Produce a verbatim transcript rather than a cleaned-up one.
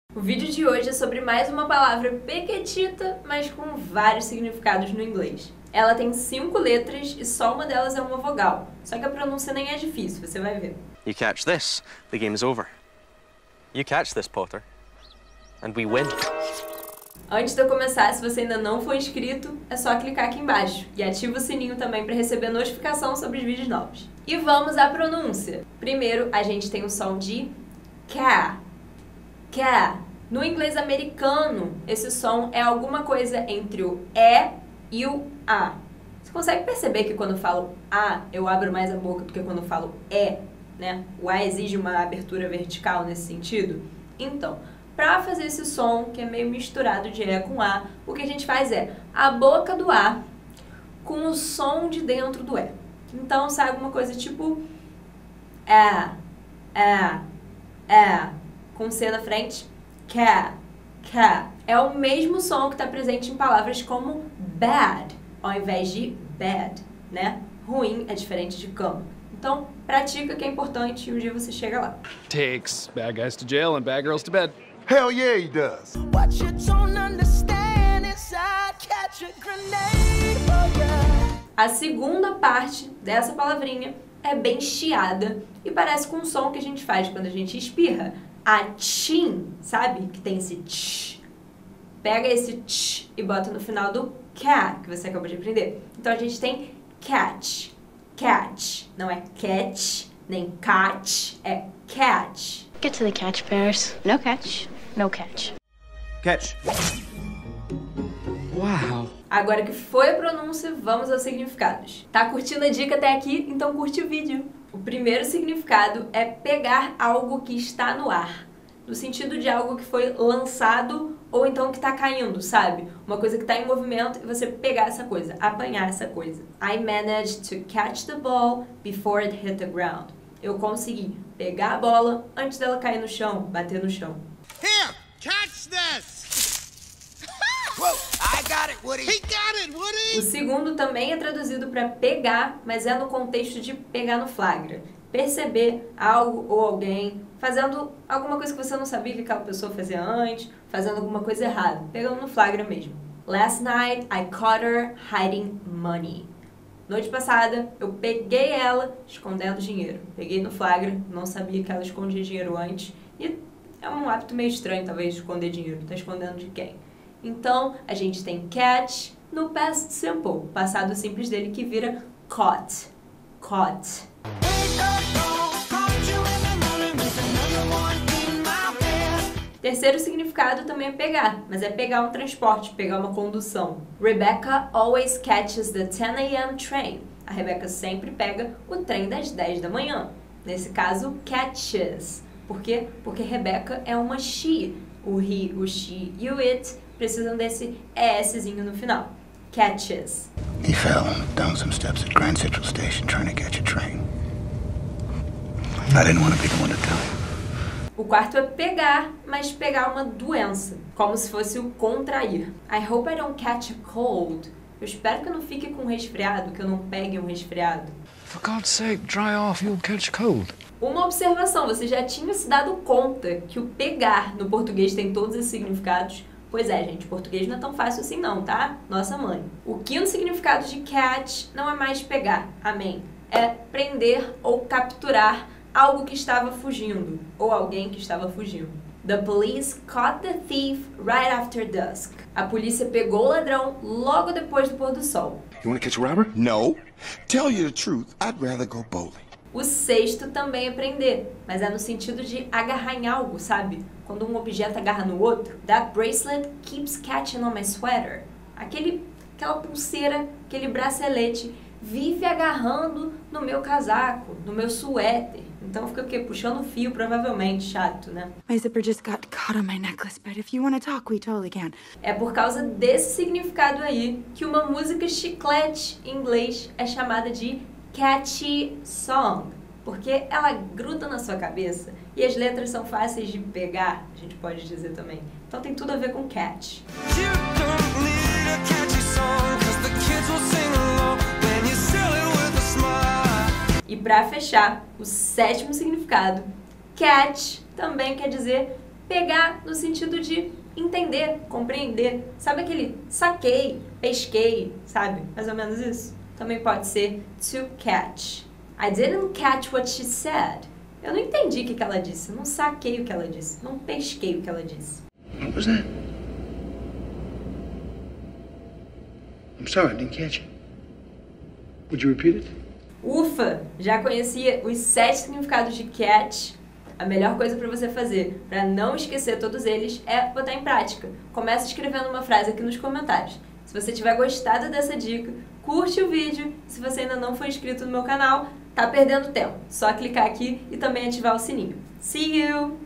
O vídeo de hoje é sobre mais uma palavra pequetita, mas com vários significados no inglês. Ela tem cinco letras e só uma delas é uma vogal. Só que a pronúncia nem é difícil, você vai ver. You catch this, the game's over. You catch this, Potter, and we win. Antes de eu começar, se você ainda não for inscrito, é só clicar aqui embaixo e ativa o sininho também para receber notificação sobre os vídeos novos. E vamos à pronúncia. Primeiro, a gente tem o som de K. K. No inglês americano, esse som é alguma coisa entre o E e o A. Você consegue perceber que quando eu falo A, eu abro mais a boca do que quando eu falo E, né? O A exige uma abertura vertical nesse sentido? Então, para fazer esse som, que é meio misturado de E com A, o que a gente faz é a boca do A com o som de dentro do E. Então, sai alguma coisa tipo É, É, É, com C na frente, K, K. É o mesmo som que está presente em palavras como bad, ao invés de bad, né? Ruim é diferente de cama. Então, pratica que é importante e um dia você chega lá. Takes bad guys to jail and bad girls to bed. Hell yeah, he does. What you don't understand is I catch a grenade for you. A segunda parte dessa palavrinha é bem chiada e parece com o som que a gente faz quando a gente espirra. A tchim, sabe? Que tem esse tch. Pega esse tch e bota no final do K, que você acabou de aprender. Então a gente tem catch, catch. Não é catch, nem catch, é catch. Get to the catch, Paris. No catch, no catch. Catch. Wow. Agora que foi a pronúncia, vamos aos significados. Tá curtindo a dica até aqui? Então curte o vídeo. O primeiro significado é pegar algo que está no ar, no sentido de algo que foi lançado ou então que está caindo, sabe? Uma coisa que está em movimento e você pegar essa coisa, apanhar essa coisa. I managed to catch the ball before it hit the ground. Eu consegui pegar a bola antes dela cair no chão, bater no chão. Here, catch this! Whoa, I got it, Woody! He got it, Woody! O segundo também é traduzido para pegar, mas é no contexto de pegar no flagra. Perceber algo ou alguém fazendo alguma coisa que você não sabia que aquela pessoa fazia antes, fazendo alguma coisa errada, pegando no flagra mesmo. Last night I caught her hiding money. Noite passada, eu peguei ela escondendo dinheiro. Peguei no flagra, não sabia que ela escondia dinheiro antes. E é um hábito meio estranho, talvez, esconder dinheiro. Tá escondendo de quem? Então, a gente tem catch no past simple, passado simples dele, que vira caught. Caught. Terceiro significado também é pegar, mas é pegar um transporte, pegar uma condução. Rebecca always catches the ten a m train. A Rebecca sempre pega o trem das dez da manhã. Nesse caso, catches. Por quê? Porque Rebecca é uma she. O he, o she e o it precisam desse eszinho no final. Catches. He fell down some steps at Grand Central Station trying to catch a train. I didn't want to be the one to tell him. O quarto é pegar, mas pegar uma doença, como se fosse o contrair. I hope I don't catch a cold. Eu espero que eu não fique com um resfriado, que eu não pegue um resfriado. For God's sake, dry off, you'll catch cold. Uma observação, você já tinha se dado conta que o pegar no português tem todos esses significados? Pois é, gente, português não é tão fácil assim não, tá? Nossa mãe. O quinto significado de catch não é mais pegar, amém. É prender ou capturar algo que estava fugindo, ou alguém que estava fugindo. The police caught the thief right after dusk. A polícia pegou o ladrão logo depois do pôr do sol. You want to catch a robber? No. Tell you the truth, I'd rather go bowling. O sexto também é prender, mas é no sentido de agarrar em algo, sabe? Quando um objeto agarra no outro. That bracelet keeps catching on my sweater. Aquele, aquela pulseira, aquele bracelete vive agarrando no meu casaco, no meu suéter. Então fica o quê? Puxando o fio, provavelmente. Chato, né? My zipper just got caught on my necklace, but if you want to talk, we totally can. É por causa desse significado aí que uma música chiclete em inglês é chamada de catchy song, porque ela gruda na sua cabeça e as letras são fáceis de pegar, a gente pode dizer também. Então tem tudo a ver com catch. E para fechar, o sétimo significado, catch também quer dizer Pegar no sentido de entender, compreender. Sabe aquele saquei, pesquei, sabe? Mais ou menos isso. Também pode ser to catch. I didn't catch what she said. Eu não entendi o que ela disse, eu não saquei o que ela disse, não pesquei o que ela disse. What was that? I'm sorry, I didn't catch it. Would you repeat it? Ufa! Já conhecia os sete significados de catch? A melhor coisa para você fazer, para não esquecer todos eles, é botar em prática. Comece escrevendo uma frase aqui nos comentários. Se você tiver gostado dessa dica, curte o vídeo. Se você ainda não for inscrito no meu canal, tá perdendo tempo. Só clicar aqui e também ativar o sininho. See you!